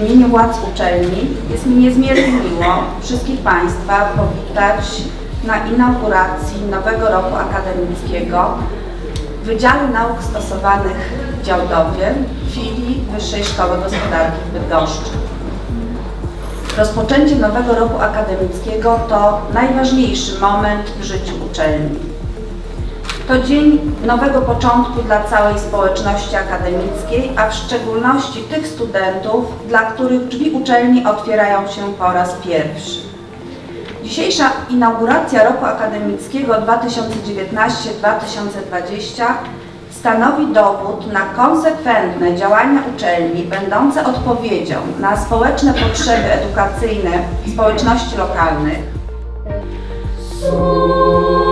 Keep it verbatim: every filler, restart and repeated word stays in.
w imieniu władz uczelni jest mi niezmiernie miło wszystkich Państwa powitać na inauguracji nowego roku akademickiego w Wydziale Nauk Stosowanych w Działdowie, filii Wyższej Szkoły Gospodarki w Bydgoszczy. Rozpoczęcie nowego roku akademickiego to najważniejszy moment w życiu uczelni. To dzień nowego początku dla całej społeczności akademickiej, a w szczególności tych studentów, dla których drzwi uczelni otwierają się po raz pierwszy. Dzisiejsza inauguracja roku akademickiego dwa tysiące dziewiętnaście dwa tysiące dwadzieścia stanowi dowód na konsekwentne działania uczelni będące odpowiedzią na społeczne potrzeby edukacyjne społeczności lokalnych.